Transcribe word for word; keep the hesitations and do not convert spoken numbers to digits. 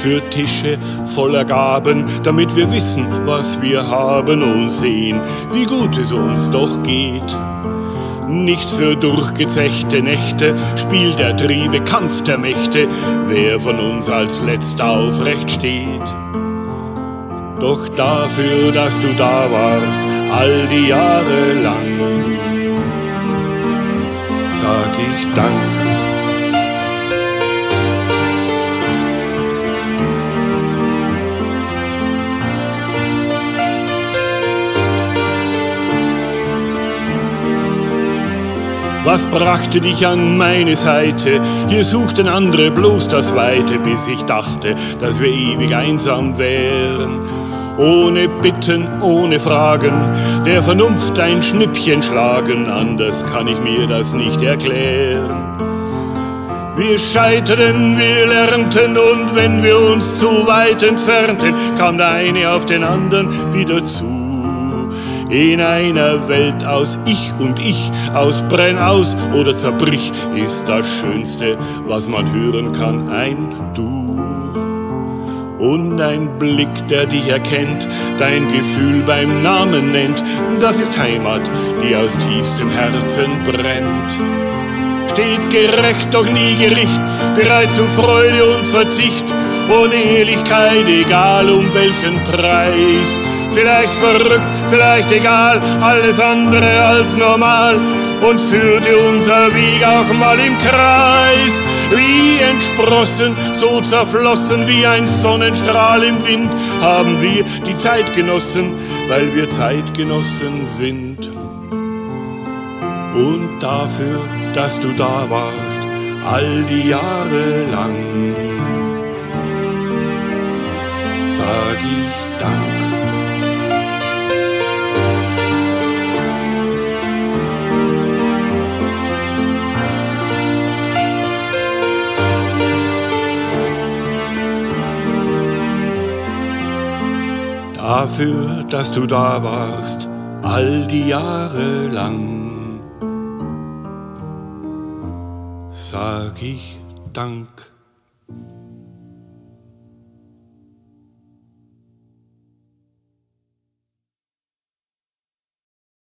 für Tische voller Gaben, damit wir wissen, was wir haben und sehen, wie gut es uns doch geht. Nicht für durchgezechte Nächte spielt der Triebe Kampf der Mächte, wer von uns als Letzter aufrecht steht. Doch dafür, dass du da warst, all die Jahre lang, sag ich Dank. Was brachte dich an meine Seite? Hier suchten andere bloß das Weite, bis ich dachte, dass wir ewig einsam wären. Ohne Bitten, ohne Fragen, der Vernunft ein Schnippchen schlagen, anders kann ich mir das nicht erklären. Wir scheiterten, wir lernten, und wenn wir uns zu weit entfernten, kam der eine auf den anderen wieder zu. In einer Welt aus Ich und Ich, aus Brenn aus oder Zerbrich, ist das Schönste, was man hören kann, ein Du. Und ein Blick, der dich erkennt, dein Gefühl beim Namen nennt, das ist Heimat, die aus tiefstem Herzen brennt. Stets gerecht, doch nie Gericht, bereit zu Freude und Verzicht, ohne Ehrlichkeit, egal um welchen Preis. Vielleicht verrückt, vielleicht egal, alles andere als normal, und führte unser Weg auch mal im Kreis. Wie entsprossen, so zerflossen wie ein Sonnenstrahl im Wind, haben wir die Zeit genossen, weil wir Zeitgenossen sind. Und dafür, dass du da warst, all die Jahre lang, sag ich Dank. Dafür, dass du da warst, all die Jahre lang, sag ich Dank.